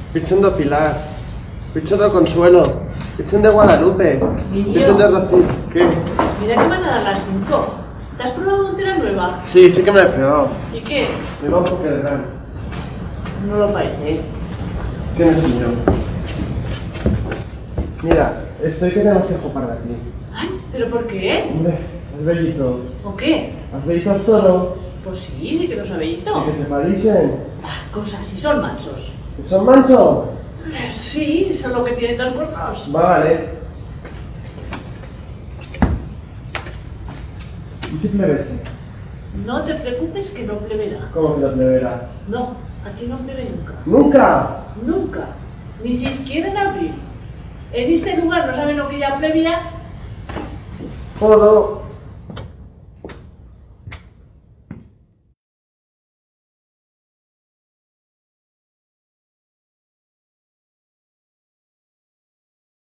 Virgen de Pilar, Virgen de Consuelo, Virgen de Guadalupe, Niño. Virgen de Rocío. ¿Qué? Mira que van a dar las 5. ¿Te has probado montera nueva? Sí, sí que me lo he probado. ¿Y qué? Me va un poco de gran. No lo parece. ¿Qué me enseñó? Mira, estoy que tenemos que para aquí. Ay, ¿pero por qué? Hombre, es bellito. ¿O qué? ¿Has visto el toro? Pues sí que lo sabe ¿Y Hito. que te parecen? Ah, cosas, si son mansos. ¿Que son mansos? Sí, son lo que tienen 2 cuernos. Vale. ¿Y si plebece? No te preocupes que no pleberá. ¿Cómo que no plebera? No, aquí no plebe nunca. ¡Nunca! Nunca. Ni siquiera en abril. En este lugar no saben lo que ya plebea. Todo.